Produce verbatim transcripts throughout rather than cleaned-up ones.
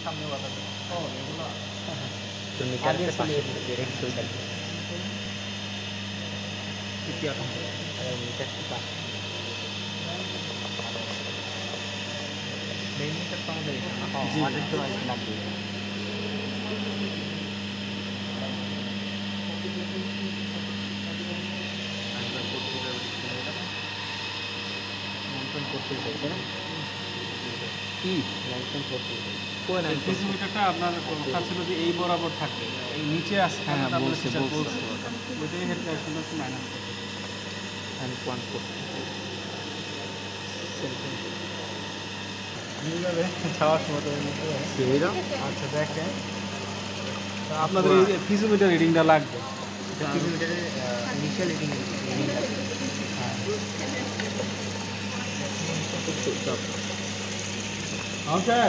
সামনে কথা ও এগুলো তো মিটারের পাশে ডাইরেক্ট সুইচ আছে কি আছে মিটারটি পাশে মেইন মিটার তো আমাদের এখানে জি আমাদের তো লাগবে কি কোন মিটারটা আপনার কথা ছিল যে এই বরাবর থাকে এই নিচে আছে হ্যাঁ বলছে বলছে ওইটাই হেড আসলে একটু মাইনাস করতে আমি কোন করতে এইভাবে যাওয়ার সময় আচ্ছা দেখেন আপনাদের এই ফিজোমিটার রিডিংটা লাগবে ফিজোমিটারের ইনিশিয়াল রিডিং রিডিং লাগবে হ্যাঁ স্যার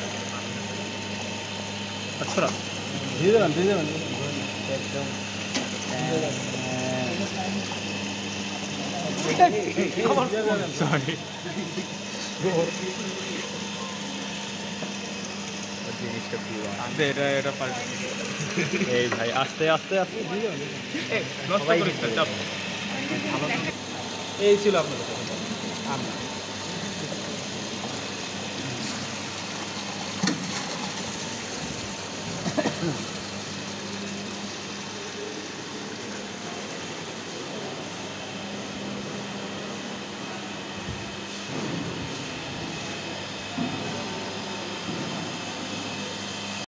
আচ্ছা দিয়ে দেবেন দিয়ে দেবেন একদম সরি জিনিসটা পুরো এটা এটা পাল্টে এই ভাই আস্তে আস্তে আস্তে এই ছিল আপনাদের আমরা